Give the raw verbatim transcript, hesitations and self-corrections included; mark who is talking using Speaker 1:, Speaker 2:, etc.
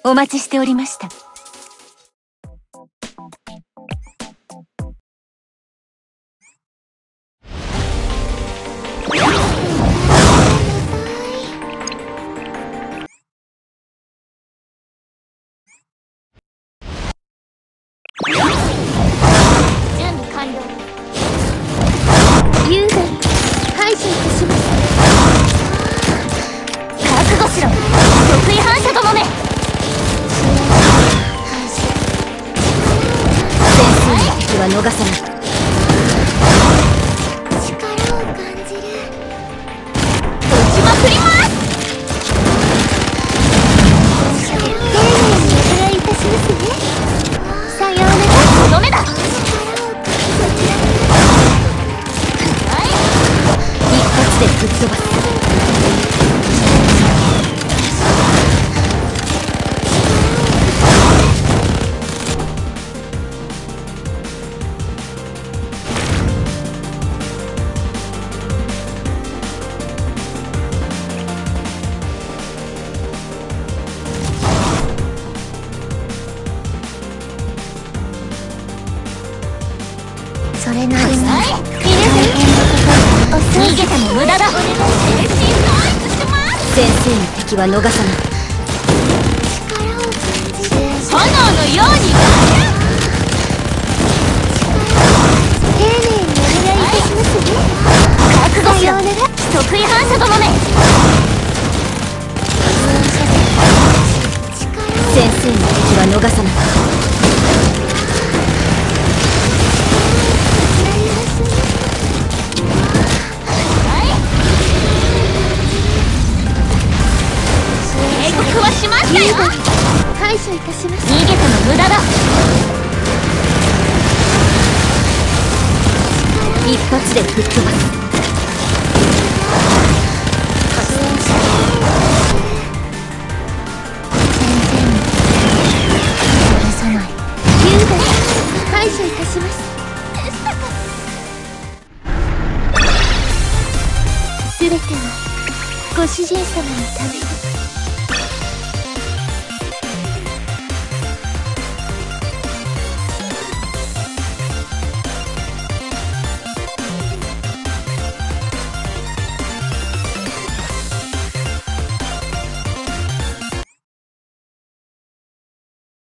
Speaker 1: お待ちしておりました。
Speaker 2: 準備完了。雄大排除いたします。覚悟しろ、得意反射どもめ。
Speaker 1: 先生の敵は逃さない。
Speaker 2: 力を感じる。打ちまくります。丁寧にお願いいたしますね。さようなら。とどめだ。
Speaker 1: 一発で吹っ飛ばす。
Speaker 2: それなりに逃げても無駄だ。
Speaker 1: 先生の敵は逃さない。
Speaker 2: 炎のように丁寧にお願いいたしますね。覚悟しろ、得意反射どもめ。
Speaker 1: 先生の敵は逃さない。
Speaker 2: しましたよ。排除いたします。逃げても無駄だ。
Speaker 1: 一発で吹っ飛ばす。
Speaker 2: 先生に許さない。雄大排除いたします。すべてはご主人様のために。